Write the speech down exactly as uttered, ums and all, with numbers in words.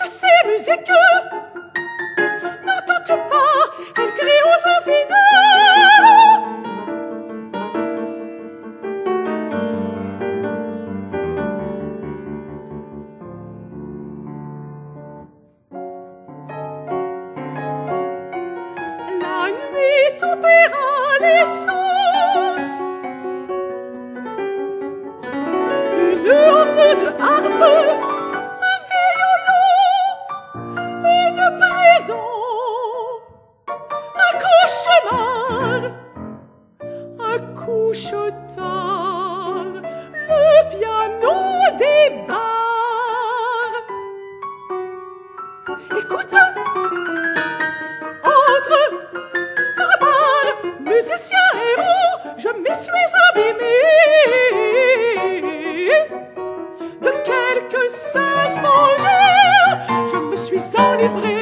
ces musiques n'entends-tu pas, elles crient aux infinis. La nuit opéra les sens, une orgue de harpe, un violon, une prison, un cauchemar, un couche-tard, le piano débarre. Écoute, entre barbares, musiciens, héros, je m'y suis abîmé de quelques symphonies, je me suis enivré.